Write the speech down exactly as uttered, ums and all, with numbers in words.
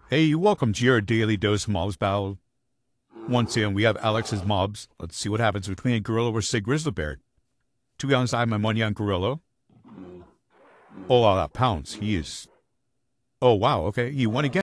Hey, welcome to your daily dose of mobs battle. Once again, we have Alex's mobs. Let's see what happens between a gorilla versus a grizzly bear. To be honest, I have my money on gorilla. Oh, wow, that pounce. He is... Oh, wow, okay. He won again.